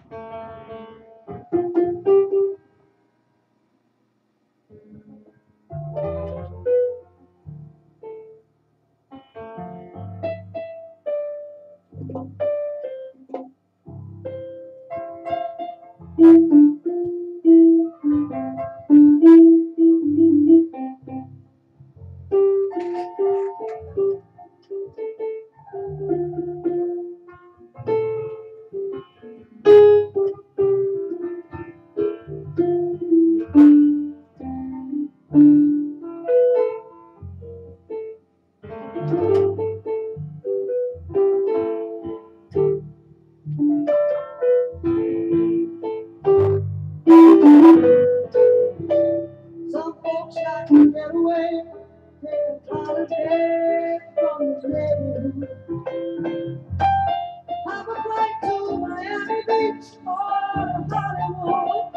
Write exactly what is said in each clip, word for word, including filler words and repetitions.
Some folks like to get away, take a holiday from the neighborhood. Have a flight to Miami Beach or Hollywood.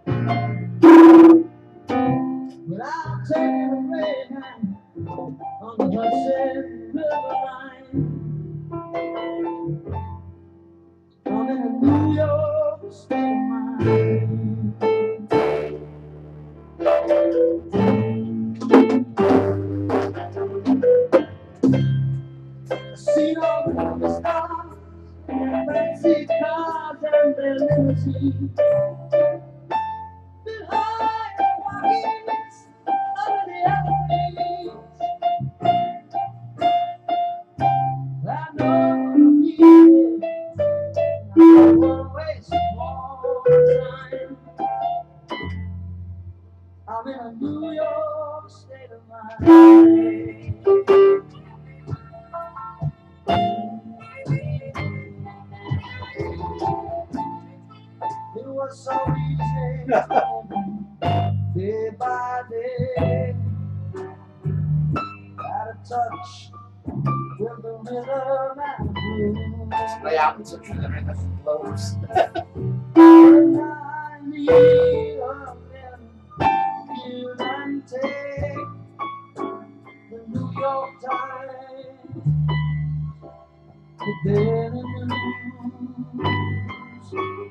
But I'll take a Greyhound on the Hudson River line. I'm in a New York state of mind. I've seen all the movie stars, fancy cars and their limousines. Been high in the Rockies, under the Everglades. I know I'm gonna be there. I don't wanna waste more time. I'm in a New York state of mind. It was so easy, day by day, out of touch with the rhythm and blues. My album's a tremendous that's close. When I need a give and take, the New York Times, the Daily News.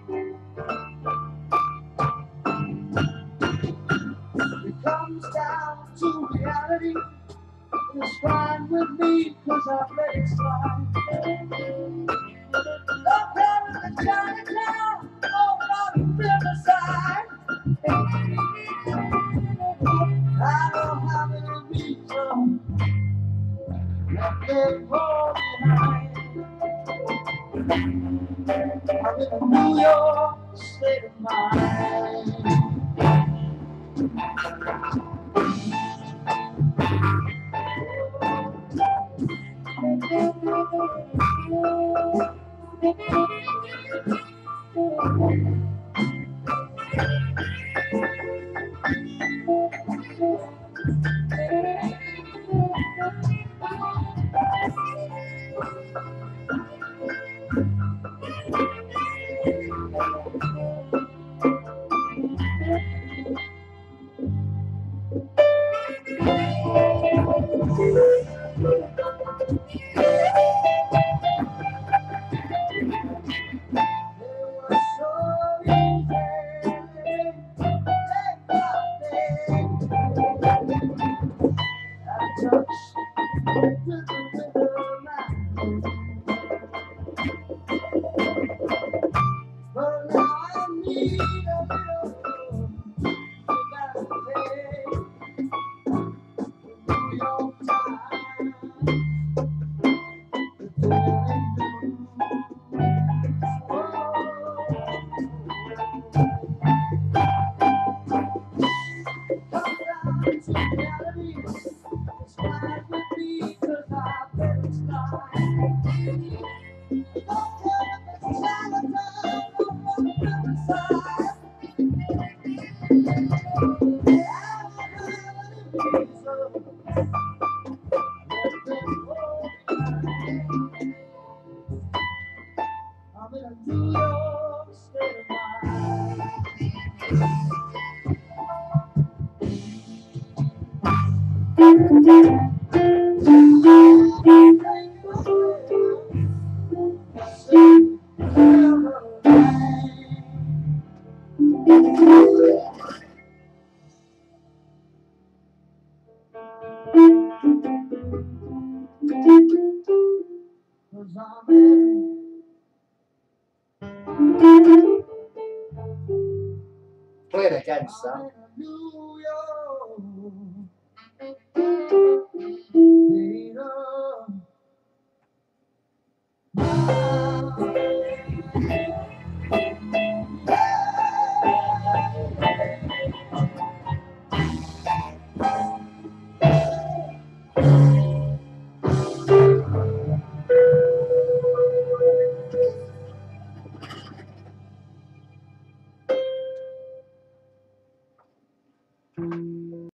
It comes down to reality, and it's fine with me, cause I've let it slide. Don't care if it's Chinatown or on the riverside. I don't have any reason that they fall behind. I'm in a New York state of mind. I'm in a New York state of mind. 'Cause I'm in Play it again, Sam. New York. Freedom.